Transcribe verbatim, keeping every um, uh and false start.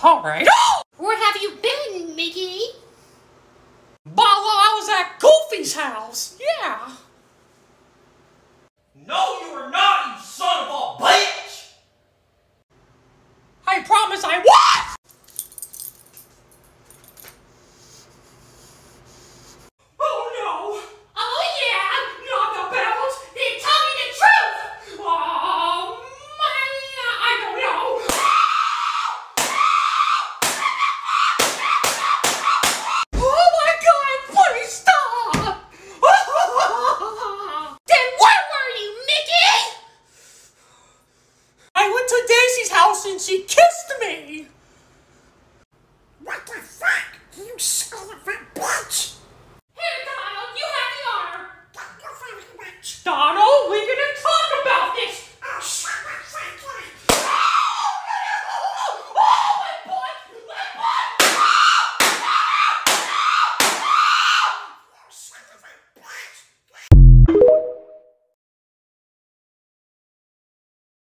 Alright. Where have you been, Mickey? Well, I was at Goofy's house. Yeah. No, you were not, you son of a bitch! I promise I was! Oh no! Oh yeah, not the bells. They tell me the truth. Oh my, I don't know. Oh my god, please stop! Then where were you, Mickey? I went to Daisy's house and she kissed me! What the fuck? You son of a bitch! Here, Donald, you have the honor. Thank you very much. Donald, we're gonna talk about this